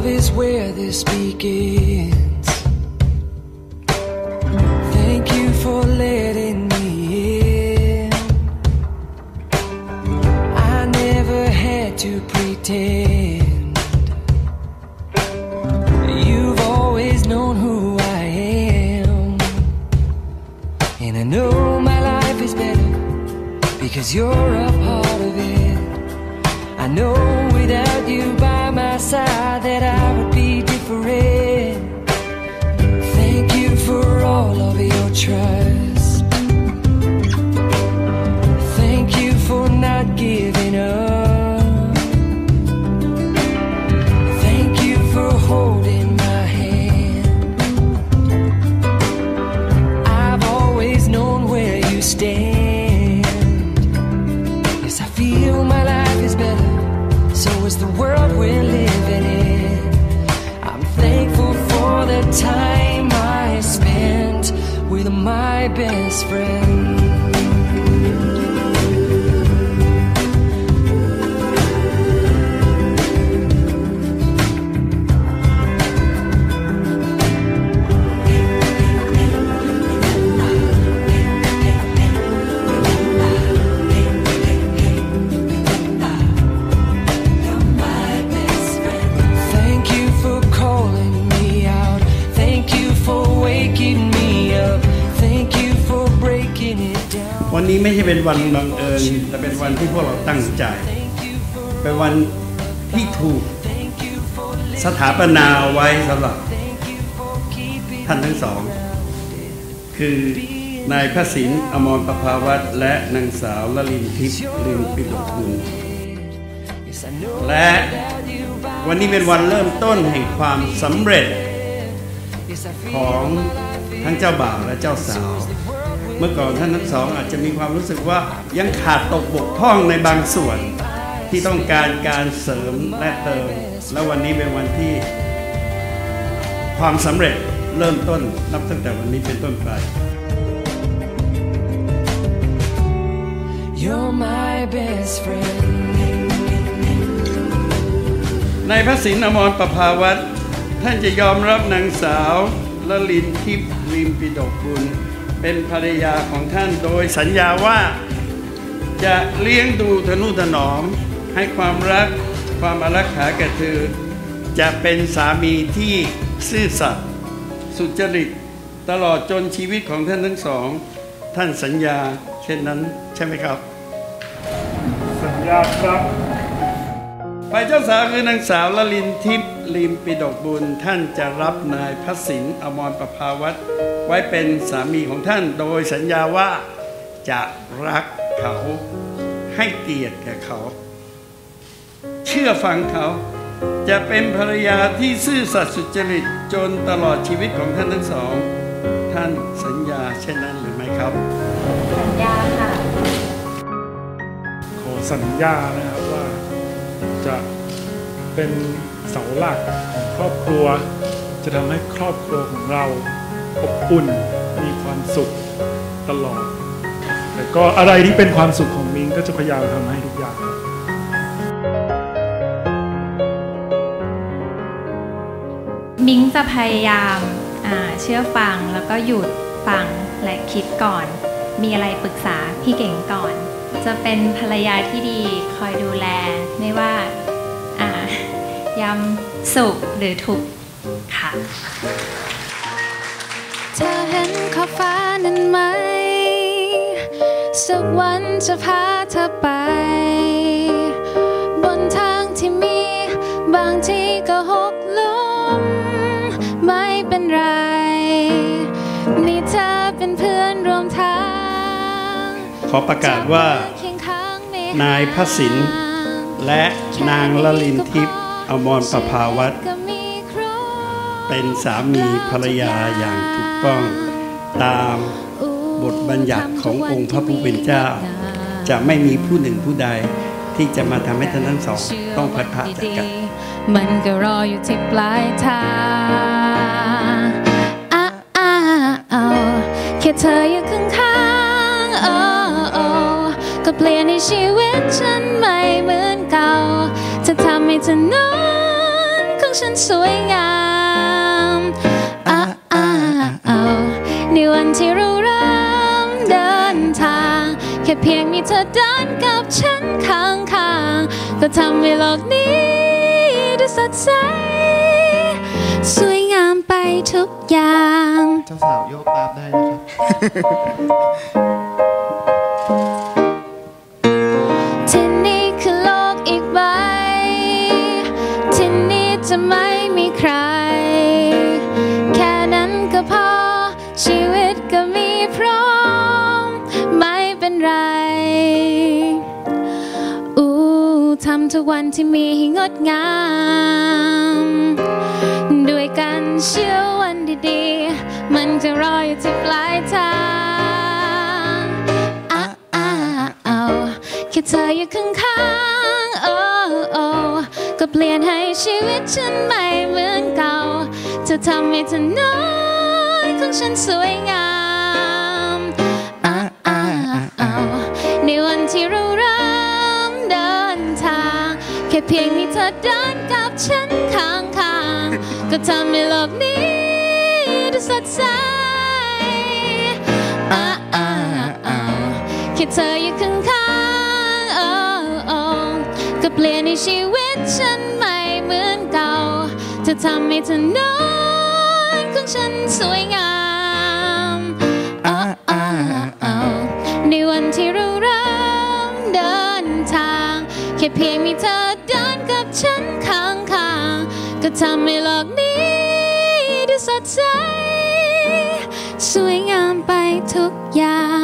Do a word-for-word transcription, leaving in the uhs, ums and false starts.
love is where this begins. Thank you for letting me in. I never had to pretend. You've always known who I am, and I know my life is better because you're a part of it. I know without you by my side that I would be different. Thank you for all of your trust. Thank you for not giving up. Thank you for holding my hand. I've always known where you stand. Yes, I feel my life is better, so is the world we're living in. I'm thankful for the time I spent with my best friend. วันนี้ไม่ใช่เป็นวันบังเอิญแต่เป็นวันที่พวกเราตั้งใจเป็นวันที่ถูกสถาปนาไว้สำหรับท่านทั้งสองคือนายพระศิลป์อมรประภาวัฒน์และนางสาวลลินทิพย์ลิมปิโลกุลและวันนี้เป็นวันเริ่มต้นแห่งความสำเร็จของทั้งเจ้าบ่าวและเจ้าสาวเมื่อก่อนท่านทั้งสองอาจจะมีความรู้สึกว่ายังขาดตกบกพร่องในบางส่วนที่ต้องการการเสริมและเติมและวันนี้เป็นวันที่ความสำเร็จเริ่มต้นนับตั้งแต่วันนี้เป็นต้นไป You're my best friend นายพระศิลป์อมรประภาวัฒน์ท่านจะยอมรับนางสาวลลินทิพย์ลิมปิโลกุลเป็นภรรยาของท่านโดยสัญญาว่าจะเลี้ยงดูทนุถนอมให้ความรักความอารักขาแก่เธอจะเป็นสามีที่ซื่อสัตย์สุจริตตลอดจนชีวิตของท่านทั้งสองท่านสัญญาเช่นนั้นใช่ไหมครับสัญญาครับฝ่ายเจ้าสาวคือนางสาวลลินทิพย์ลิมปิโลกุลท่านจะรับนายพระศิลป์อมรประภาวัฒน์ไว้เป็นสามีของท่านโดยสัญญาว่าจะรักเขาให้เกียรติแก่เขาเชื่อฟังเขาจะเป็นภรรยาที่ซื่อสัตย์สุจริตจนตลอดชีวิตของท่านทั้งสองท่านสัญญาเช่นนั้นหรือไม่ครับสัญญาค่ะขอสัญญานะครับว่าจะเป็นเสาหลักของครอบครัวจะทำให้ครอบครัวของเราอบอุ่นมีความสุขตลอดแต่ก็อะไรที่เป็นความสุขของมิงก็จะพยายามทำให้ทุกอย่างมิงจะพยายามเชื่อฟังแล้วก็หยุดฟังและคิดก่อนมีอะไรปรึกษาพี่เก่งก่อนจะเป็นภรรยาที่ดีคอยดูแลไม่ว่ายามสุขหรือทุกข์ค่ะเธอเห็นขอบฟ้านั้นไหมสักวันจะพาเธอไปบนทางที่มีบางทีก็หกล้มไม่เป็นไรนี่เธอเป็นเพื่อนร่วมทางขอประกาศว่านายพระศิลป์และนางลลินทิพย์อมรประภาวัฒน์เป็นสามีภรรยาอย่างถูกต้องตามบทบัญญัติขององค์พระผู้เป็นเจ้าจะไม่มีผู้หนึ่งผู้ใดที่จะมาทำให้ท่านทั้งสองต้องพัดพรากจากกันมันก็รออยู่ที่ปลายทางอ้าอ้าเอาแค่เธออยู่ข้างๆโอ้โอ้ก็เปลี่ยนในชีวิตฉันไม่เหมือนเก่าจะทำให้เธอนอนข้ของฉันสวยงามอ้าอ้าอ้าในวันที่เราเริ่มเดินทางแค่เพียงมีเธอเดินกับฉันข้างๆก็ทำให้โลกนี้ดูสดใสสวยงามไปทุกอย่างเจ้าสาวโยกตามได้นะครับที่นี่คือโลกอีกใบที่นี่จะไม่มีใครแค่นั้นก็พอชีวิตก็มีพร้อมไม่เป็นไรอู้ทำทุกวันที่มีให้งดงามด้วยกันเชื่อวันดีๆมันจะรออยู่ที่ปลายทางอ้าอ้าอ้าแค่เธออยู่ข้างๆโอ้โอ้ก็เปลี่ยนให้ชีวิตฉันไม่เหมือนเก่าเธอทำให้เธอน้อยของฉันสวยงามอ้าอ้าอ้าในวันที่เราเริ่มเดินทางแค่เพียงมีเธอเดินกับฉันข้างๆก็ทำให้โลกนี้ดูสดใสอ้าอ้าอ้าแค่เธออยู่ข้างๆโอ้โอ้ก็เปลี่ยนให้ชีวิตฉันไม่เหมือนเก่าเธอทำให้เธอน้อยของฉันสวยงามอ้าอ้าอ้าในวันที่เราเริ่มเดินทางแค่เพียงมีเธอเดินกับฉันข้างๆก็ทำให้โลกนี้ดูสดใสสวยงามไปทุกอย่าง